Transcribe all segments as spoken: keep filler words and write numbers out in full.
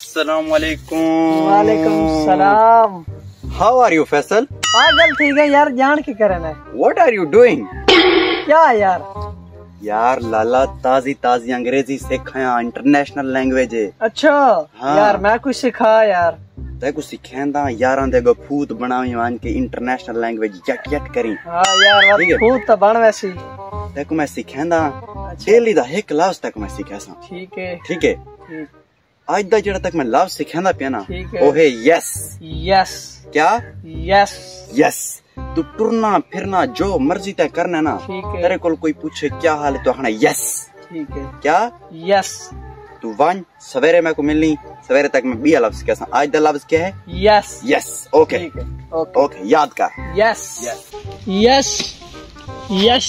अस्सलाम वालेकुम। वालेकुम सलाम। How are you Faisal? पागल ठीक है यार, जान के करना है। What are you doing? क्या यार? यार लाला ताजी ताजी अंग्रेजी सिखाया, इंटरनेशनल लैंग्वेज है। अच्छा हाँ। यार मैं कुछ सिखा यार। ते कुछ सिखांदा यारां दे गो फूत बनावी मान के इंटरनेशनल लैंग्वेज यट यट करी। हाँ यार ठीक है। फूत तो बन वैसी। ते को मैं सिखांदा डेली दा एक लफ्ज तक मैं सिखासा। ठीक है ठीक है। ठीक। आज दा जेड़ा तक मैं लफ्ज सिखांदा पिया ना ठीक है। ओ है यस। यस। क्या? यस। यस। तू टुरना फिरना जो मर्जी तय करना ना। ठीक है। तेरे कोल कोई पूछे क्या हाल है तो आखना यस। ठीक है। क्या? यस। तू वन सवेरे मैं को मिलनी, सवेरे तक मैं बी लफ्ज कैसा। आज दा लफ्ज क्या है? यस। यस। ओके ठीक है। ओके ओके याद कर। यस। यस। यस। यस।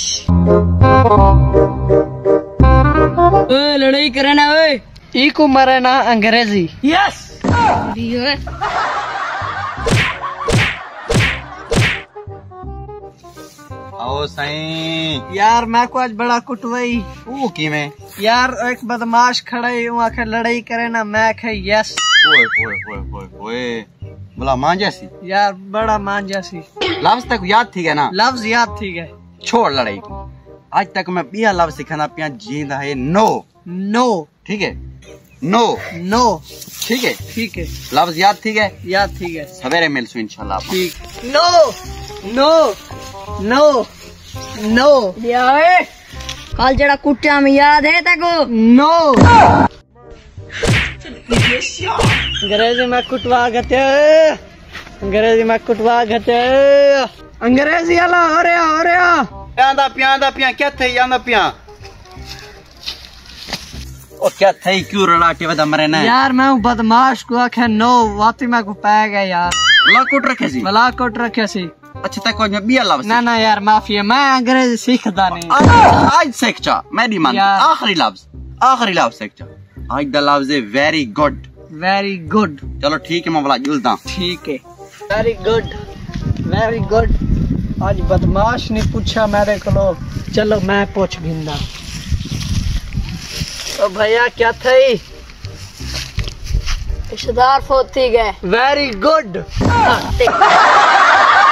ओए लड़ाई करे ना ओए। इको मरे ना अंग्रेजी। यस। आओ साईं। यार मैं को आज बड़ा कुटवाई। ओ की में यार एक बदमाश खड़ा है वहाँ के लड़ाई करे ना, मैं खे यस। ओए ओए ओए ओए ओए बोला मां जैसी यार बड़ा मान जैसी। लफ्ज तक याद थी गया ना? लफ्ज याद थी गए। छोड़ लड़ाई को। आज तक मैं बिया लफ्ज सिखाना पिया जींदा है नो। नो। ठीक है। नो। नो। ठीक है। ठीक है। लफ्ज याद थी गए। याद थी गए। सवेरे मिलसू इंशाल्लाह। ठीक। No no no no. लिया ओए कल जड़ा कुटिया में याद है तेको? नो। अंग्रेजी में कुटवा गते, अंग्रेजी में कुटवा गते, अंग्रेजी वाला हो रहा हो रहा। प्यांदा प्यांदा पिया क्या थे यांदा पिया ओ क्या थे क्यों रड़ाटे वदा मरे ना? यार मैं हूँ बदमाश को आखे नो वाती मैं को पै गया यार। मला कोट रखे सी। मला कोट रखे सी। अच्छा तक मैं बिया लफ्ज ना ना यार माफी है, मैं अंग्रेजी सीखता नहीं। आज आज सीख जा मेरी मान। यार। आखिरी लफ्ज आखिरी लफ्ज सीख जा। आज दा लफ्ज है वेरी गुड। Very good. चलो ठीक है मैं बोला जुलता। ठीक है। Very good very good. आज बदमाश ने पूछा मेरे को, चलो मैं पूछ भिंदा। तो भैया क्या थी? रिश्तेदार फोती गए। Very good. हाँ, ठीक।